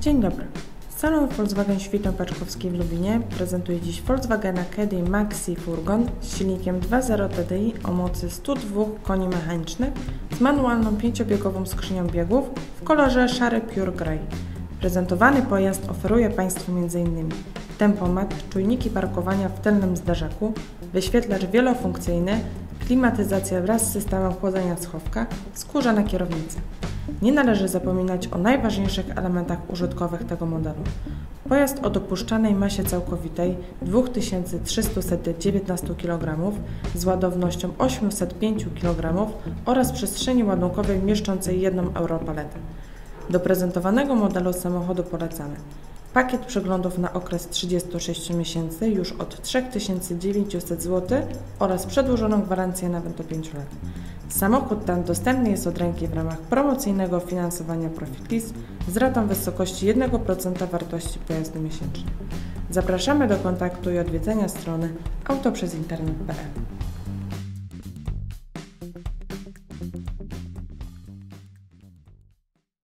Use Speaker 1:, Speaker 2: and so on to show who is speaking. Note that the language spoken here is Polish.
Speaker 1: Dzień dobry. Salon Volkswagen Świętopaczkowski w Lubinie prezentuje dziś Volkswagena Caddy Maxi Furgon z silnikiem 2.0 TDI o mocy 102 koni mechanicznych z manualną 5-biegową skrzynią biegów w kolorze szary Pure Grey. Prezentowany pojazd oferuje Państwu m.in. tempomat, czujniki parkowania w tylnym zderzaku, wyświetlacz wielofunkcyjny, klimatyzację wraz z systemem chłodzenia schowka, skórzane kierownice. Nie należy zapominać o najważniejszych elementach użytkowych tego modelu. Pojazd o dopuszczalnej masie całkowitej 2319 kg z ładownością 805 kg oraz przestrzeni ładunkowej mieszczącej 1 Europaletę. Do prezentowanego modelu samochodu polecamy pakiet przeglądów na okres 36 miesięcy już od 3900 zł oraz przedłużoną gwarancję nawet do 5 lat. Samochód ten dostępny jest od ręki w ramach promocyjnego finansowania Profit Lease z ratą w wysokości 1% wartości pojazdu miesięcznie. Zapraszamy do kontaktu i odwiedzenia strony autoprzezinternet.pl.